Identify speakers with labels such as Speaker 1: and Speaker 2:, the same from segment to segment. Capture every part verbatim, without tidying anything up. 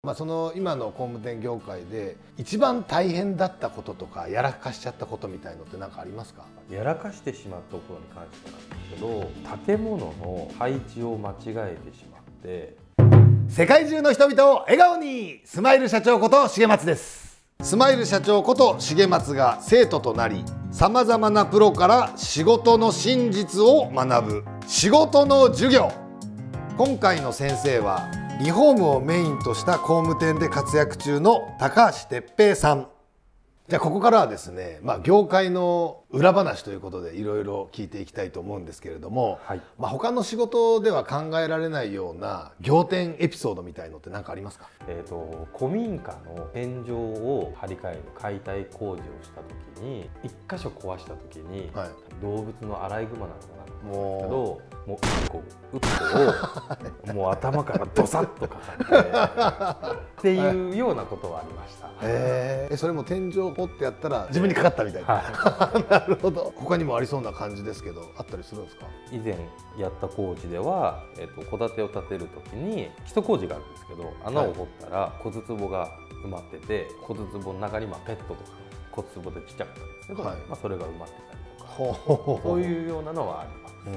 Speaker 1: まあ、その今の工務店業界で一番大変だったこととかやらかしちゃったことみたいのって何かありますか？
Speaker 2: やらかしてしまったことに関してなんですけど、建物の配置を間違えてしまって。
Speaker 1: 世界中の人々を笑顔に、スマイル社長こと重松です。スマイル社長こと重松が生徒となり、さまざまなプロから仕事の真実を学ぶ仕事の授業。今回の先生はリフォームをメインとした工務店で活躍中の高橋哲平さん。じゃあここからはですね、まあ、業界の裏話ということでいろいろ聞いていきたいと思うんですけれども、はい、まあ他の仕事では考えられないような仰天エピソードみたいのって何かありますか？
Speaker 2: えーと古民家の天井を張り替える解体工事をした時にいっ箇所壊した時に、はい、動物のアライグマなのかなと思うんですけど、もう一個一個をもう頭からドサッとかかってっていうようなことはありました。
Speaker 1: へえ、それも天井を掘ってやったら自分にかかったみたいな。はい、なるほど。他にもありそうな感じですけど、あったりするんですか？
Speaker 2: 以前やった工事では、えっと戸建てを建てる時に基礎工事があるんですけど、穴を掘ったら骨壺が埋まってて、骨壺の中にまあペットとか骨壺でちっちゃかったんですけど、はい、まあそれが埋まってたりとか、そういうようなのはあります。うん、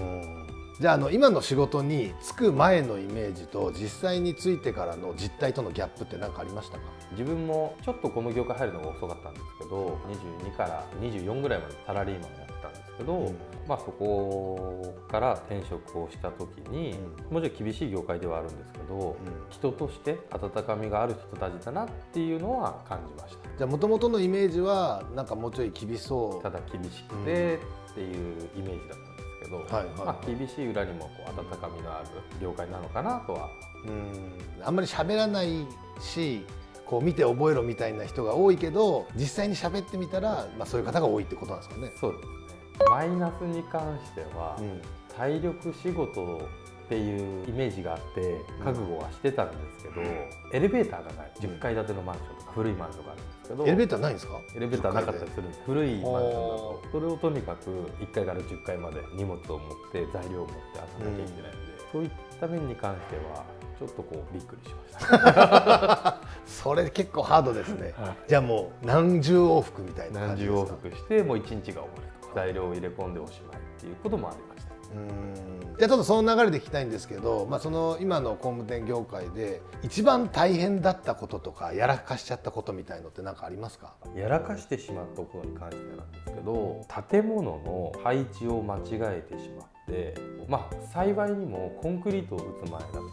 Speaker 1: じゃあ、あの今の仕事に就く前のイメージと実際に就いてからの実態とのギャップって何かありましたか？
Speaker 2: 自分もちょっとこの業界入るのが遅かったんですけど、にじゅうにからにじゅうよんぐらいまでサラリーマンをやってたんですけど、うん、まあそこから転職をした時に、うん、もちろん厳しい業界ではあるんですけど、うん、人として温かみがある人たちだなっていうのは感じました。
Speaker 1: じゃあ元々のイメージはなんかもうちょい厳しそう、
Speaker 2: ただ厳しくてっていうイメージだったんですけど、はいはいはい、まあ厳しい裏にもこう温かみのある業界なのかなとは。
Speaker 1: うん、あんまり喋らないし、こう見て覚えろみたいな人が多いけど、実際に喋ってみたら、まあ、そういう方が多いってことなんですかね。
Speaker 2: そうですね。マイナスに関しては、うん、体力仕事っていうイメージがあって覚悟はしてたんですけど、うん、エレベーターがないじゅっかい建てのマンションとか古いマンションがあるんですけど、
Speaker 1: エレベーターないんですか？
Speaker 2: エレベーターなかったりするんです。古いマンションだとそれをとにかくいっかいからじゅっかいまで荷物を持って材料を持って遊んなきゃいけないので、うん、そういった面に関してはちょっとこうびっくりしました
Speaker 1: それ結構ハードですね、はい、じゃあもう何十往復みたいな感じですか？
Speaker 2: 何十往復してもういちにちが終わるとか、材料を入れ込んでおしまいっていうこともありました。
Speaker 1: うん、じゃあちょっとその流れで聞きたいんですけど、まあ、その今の工務店業界で一番大変だったこととかやらかしちゃったことみたいのって何かありますか？
Speaker 2: やらかしてしまったことに関してなんですけど、建物の配置を間違えてしまって、まあ幸いにもコンクリートを打つ前だったんで、うん、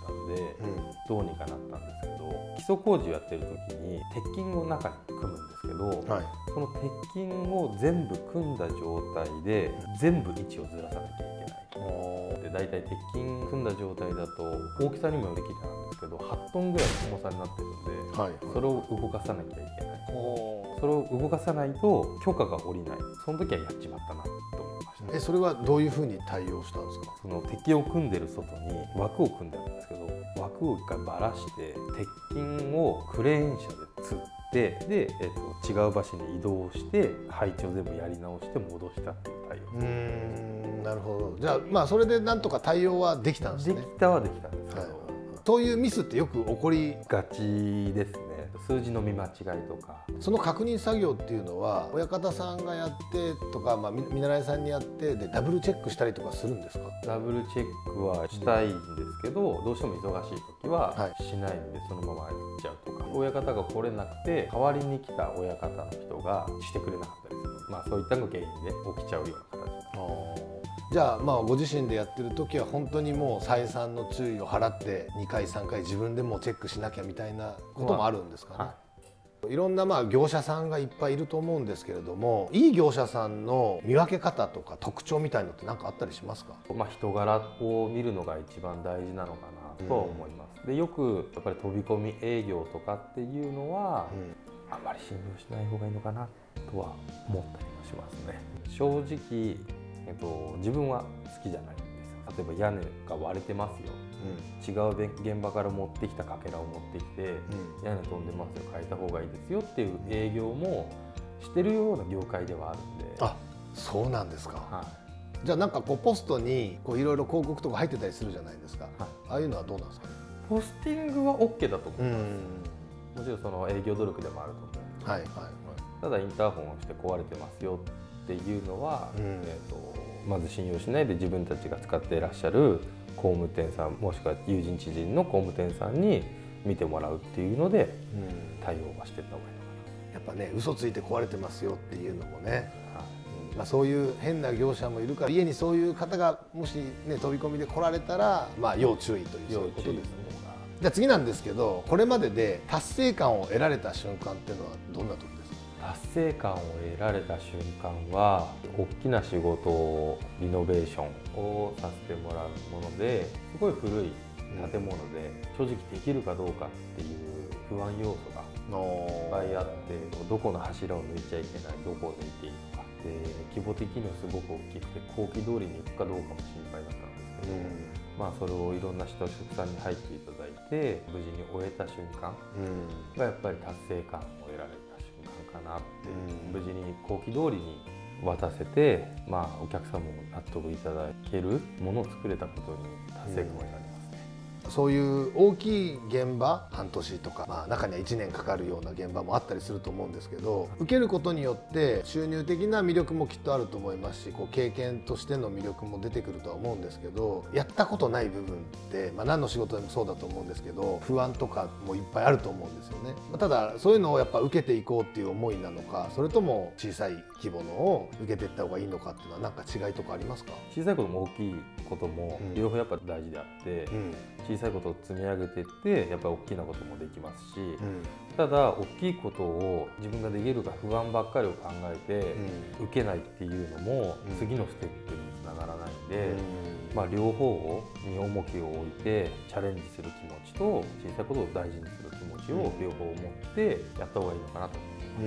Speaker 2: どうにかなったんですけど、基礎工事をやってる時に鉄筋を中に組むんですけど、はい、その鉄筋を全部組んだ状態で全部位置をずらさなきゃいけない。で大体鉄筋組んだ状態だと大きさにもよりきりなんですけどはちトンぐらいの重さになってるんで、はいはい、それを動かさなきゃいけない。それを動かさないと許可が下りない。その時はやっちまったなと思いました。
Speaker 1: えそれはどういうふうに対応したんですか？
Speaker 2: その鉄筋を組んでる外に枠を組んであるんですけど、枠を一回ばらして鉄筋をクレーン車で吊ってで、えっと、違う場所に移動して配置を全部やり直して戻したっていう対応。うー
Speaker 1: ん、なるほど。じゃあまあそれでなんとか対応はできたんですね。
Speaker 2: できたはできたんですけど、はい、
Speaker 1: そういうミスってよく起こり
Speaker 2: がちですね。数字の見間違いとか。
Speaker 1: その確認作業っていうのは親方さんがやってとか、まあ、見習いさんにやってでダブルチェックしたりとかするんですか？
Speaker 2: ダブルチェックはしたいんですけど、どうしても忙しい時はしないんで、そのまま行っちゃうとか、親方が来れなくて代わりに来た親方の人がしてくれなかったりする、まあ、そういったのが原因で起きちゃうような形です。
Speaker 1: じゃあまあご自身でやってる時は本当にもう再三の注意を払ってにかいさんかい自分でもチェックしなきゃみたいなこともあるんですかね？はい、いろんなまあ業者さんがいっぱいいると思うんですけれども、いい業者さんの見分け方とか特徴みたいのって何かあったりしますか？
Speaker 2: まあ人柄を見るのが一番大事なのかなとは思います。うん、でよくやっぱり飛び込み営業とかっていうのは、うん、あんまり信用しない方がいいのかなとは思ったりもしますね。正直、えっと、自分は好きじゃないんですよ。例えば屋根が割れてますよ。うん、違う現場から持ってきたかけらを持ってきて、うん、屋根飛んでますよ、変えた方がいいですよっていう営業もしてるような業界ではあるんで。
Speaker 1: あ、そうなんですか。はい、じゃあなんかこうポストにいろいろ広告とか入ってたりするじゃないですか。はい、ああいうのはどうなんですかね？
Speaker 2: ポスティングは オーケー だと思います。 るその営業努力でもあると思うんですけど、
Speaker 1: はいはいはい、
Speaker 2: ただインターホンをして壊れてますよっていうのは、
Speaker 1: うん
Speaker 2: えー、とまず信用しないで自分たちが使っていらっしゃる工務店さんもしくは友人知人の工務店さんに見てもらうっていうので対応はしていった方がいいのかな。
Speaker 1: やっぱね嘘ついて壊れてますよっていうのもね、
Speaker 2: はい、
Speaker 1: まあ、そういう変な業者もいるから家にそういう方がもし、ね、飛び込みで来られたら、まあ、要注意というそういうことですね。じゃあ次なんですけど、これまでで達成感を得られた瞬間っていうのはどんな時ですか？
Speaker 2: 達成感を得られた瞬間は大きな仕事をリノベーションをさせてもらうものですごい古い建物で正直できるかどうかっていう不安要素がいっぱいあって、どこの柱を抜いちゃいけない、どこを抜いていいのかで、規模的にはすごく大きくて工期通りにいくかどうかも心配だったんですけど、うん、まあそれをいろんな人職さんに入っていただいて無事に終えた瞬間がやっぱり達成感を得られた瞬間かなって、うん、無事に工期通りに渡せて、まあ、お客さんも納得いただけるものを作れたことに達成感を得られます。
Speaker 1: そういう大きい現場半年とか、まあ、中にはいちねんかかるような現場もあったりすると思うんですけど、受けることによって収入的な魅力もきっとあると思いますし、こう経験としての魅力も出てくるとは思うんですけど、やったことない部分って、まあ、何の仕事でもそうだと思うんですけど不安とかもいっぱいあると思うんですよね。ただそういうのをやっぱ受けていこうっていう思いなのか、それとも小さい規模のを受けていった方がいいのかっていうのは何か違いとかありますか？
Speaker 2: 小さいことも大きいことも両方やっぱ大事であって、うん、小さいことを積み上げていってやっぱり大きなこともできますし、うん、ただ大きいことを自分ができるか不安ばっかりを考えて、うん、受けないっていうのも次のステップにつながらないんで、うん、まあ両方をに重きを置いてチャレンジする気持ちと小さいことを大事にする気持ちを両方持ってやった方がいいのかなと思います。
Speaker 1: うん、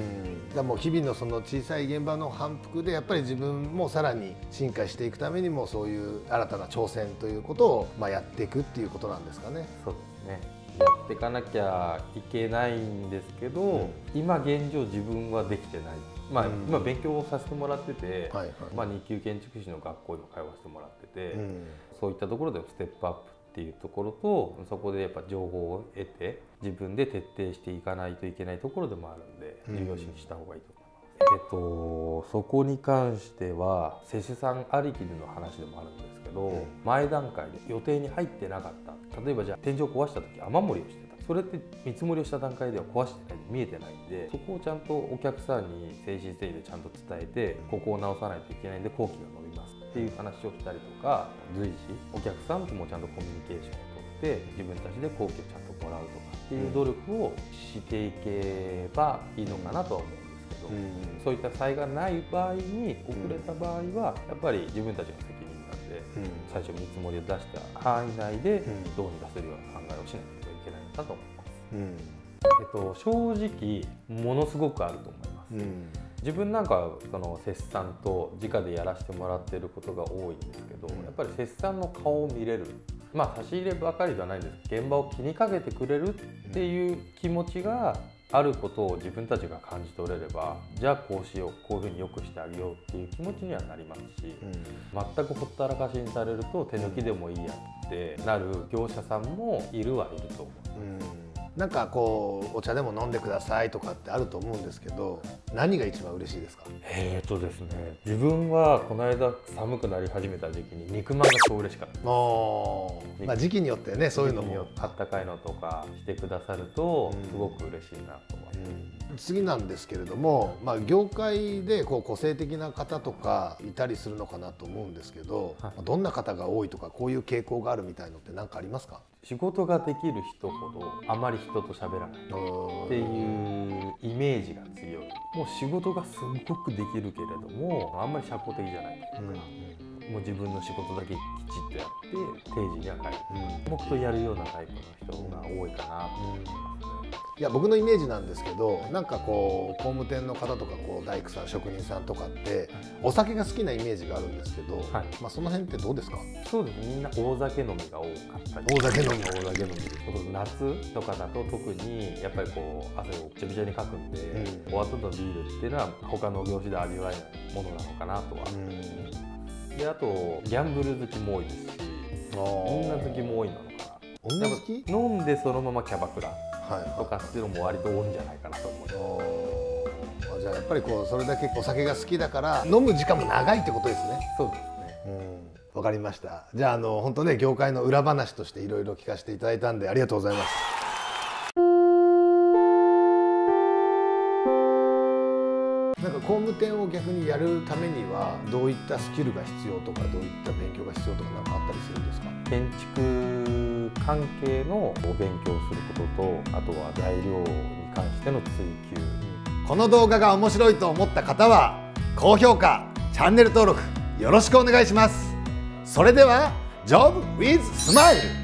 Speaker 1: だからもう日々のその小さい現場の反復でやっぱり自分もさらに進化していくためにもそういう新たな挑戦ということをまあやっていくっていうことなんですかね。
Speaker 2: そうですね、やっていかなきゃいけないんですけど、うん、今現状自分はできてない、まあ、うん、今勉強をさせてもらってて、はいはい、まあ、に級建築士の学校にも通わせてもらってて、うん、そういったところでステップアップっていうところと、そこでやっぱ情報を得て自分で徹底していかないといけないところでもあるんで、重要視した方がいいと思います。うん、えっとそこに関しては施主さんありきでの話でもあるんですけど、うん、前段階で予定に入ってなかった、例えばじゃあ天井を壊した時雨漏りをしてた、それって見積もりをした段階では壊してないで見えてないんで、そこをちゃんとお客さんに誠心誠意でちゃんと伝えて、ここを直さないといけないんで工期が伸びますっていう話をしたりとか、随時お客さんともちゃんとコミュニケーションをとって自分たちで工期をちゃんともらうとかっていう努力をしていけばいいのかなとは思うんですけど、うん、そういった差異がない場合に遅れた場合はやっぱり自分たちの責任なんで、うん、最初見積もりを出した範囲内でどうにかするような考えをしなければいけないのかと思います。うん、えっと、正直ものすごくあると思います。うん、自分なんかはその施主さんと直でやらせてもらっていることが多いんですけど、やっぱり施主さんの顔を見れる、まあ差し入ればかりではないんです、現場を気にかけてくれるっていう気持ちがあることを自分たちが感じ取れれば、じゃあこうしよう、こういうふうに良くしてあげようっていう気持ちにはなりますし、うん、全くほったらかしにされると手抜きでもいいやってなる業者さんもいるはいると思う。うん、
Speaker 1: なんかこうお茶でも飲んでくださいとかってあると思うんですけど、何が一番嬉しいですか？
Speaker 2: えーとですね、自分はこの間寒くなり始めた時期に肉まんが超嬉しかった。
Speaker 1: あ、まあ、時期によってね、そういうのも
Speaker 2: あったかいのとかしてくださるとすごく嬉しいなと思います。
Speaker 1: うん、次なんですけれども、まあ、業界でこう個性的な方とかいたりするのかなと思うんですけど、はい、どんな方が多いとかこういう傾向があるみたいのって何かありますか？
Speaker 2: 仕事ができる人ほどあまり人と喋らないっていうイメージが強い。もう仕事がすごくできるけれどもあんまり社交的じゃないというか、うん、もう自分の仕事だけきちっとやって定時には帰る、うん、黙々とやるようなタイプの人が多いかなと思いますね。
Speaker 1: いや、僕のイメージなんですけど、なんかこう工務店の方とかこう大工さん職人さんとかってお酒が好きなイメージがあるんですけど、はい、まあその辺ってどうですか？
Speaker 2: そうです、みんな大酒飲みが多かったり、
Speaker 1: 大酒飲み
Speaker 2: 大酒飲み夏とかだと特にやっぱりこう汗をびちゃびちゃにかくんで、うん、終わった後のビールっていうのは他の業種で味わえないものなのかなとは思います。うん、であとギャンブル好きも多いですし、女好きも多いのかな。
Speaker 1: 女好き？
Speaker 2: 飲んでそのままキャバクラとかっていうのも割と多いんじゃないかなと思います。
Speaker 1: じゃあやっぱりこうそれだけお酒が好きだから飲む時間も長いってことですね。
Speaker 2: そうですね。
Speaker 1: うん、わかりました。じゃああの本当ね業界の裏話としていろいろ聞かせていただいたんでありがとうございます。なんか工務店を逆にやるためにはどういったスキルが必要とかどういった勉強が必要とかなんかあったりするんですか？
Speaker 2: 建築関係のお勉強をすることと、あとは材料に関しての追求。
Speaker 1: この動画が面白いと思った方は高評価、チャンネル登録よろしくお願いします。それでは Job with Smile